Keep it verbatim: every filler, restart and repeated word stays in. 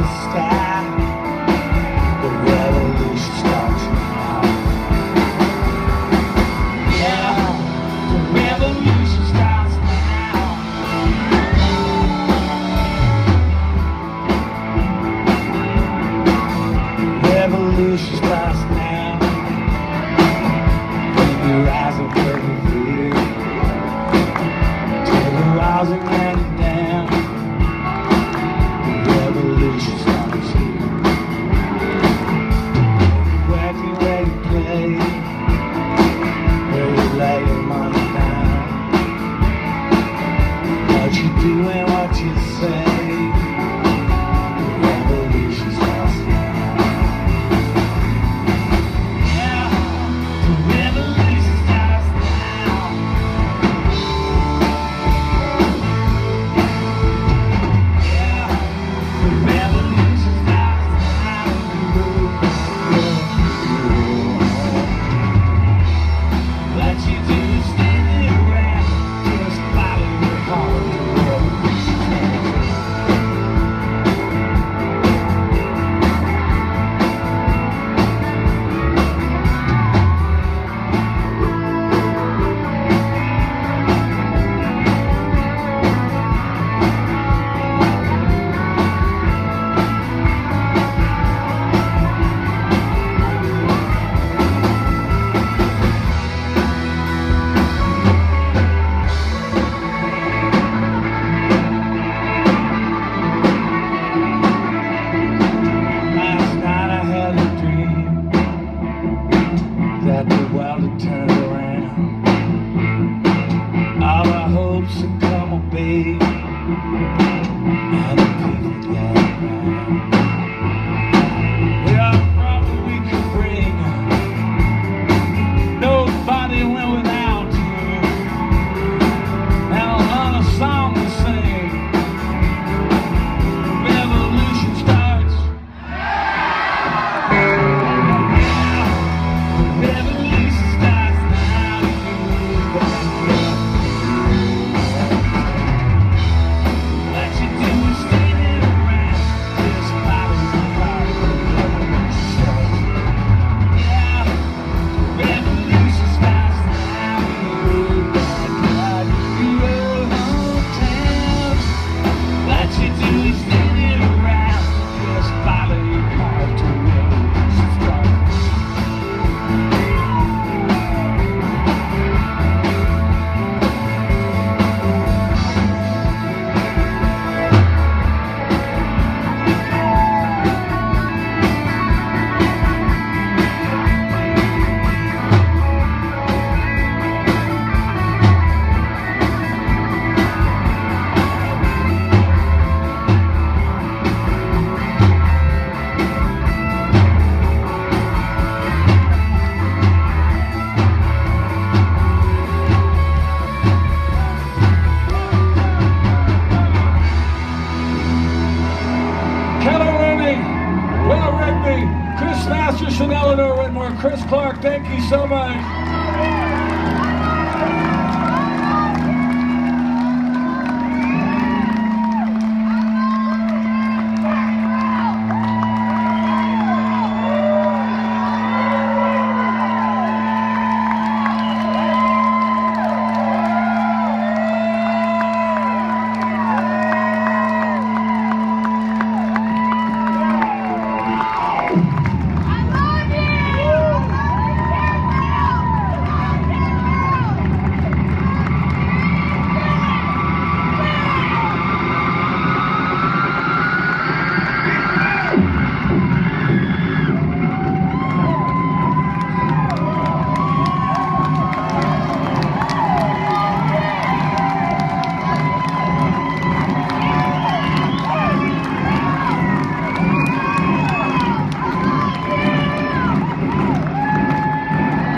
style. The revolution starts now. Yeah, the revolution starts now. The revolution starts now. When you rise and persevere, till the rising and down. The revolution starts here. Working where you play, where you lay your money down. What you do and what you say. The revolution starts now. Yeah, the revolution starts now. Yeah, the revolution starts now. What you do is stand around, just follow your heart. The revolution starts now. Last night I had a dream that the world had turned around. All our hopes had come obeyed, and the people gathered round. We all brought what we could bring. Nobody went without you, and another song to sing. The revolution starts. The revolution starts now. What you do is stand around, just follow your heart. The revolution starts. Yeah, the revolution starts now. You old hometowns. What you do is stand around, just follow your heart. The revolution starts. Keller Rooney, Will Rigby, Chris Masters, and Eleanor Whitmore. Chris Clark, thank you so much.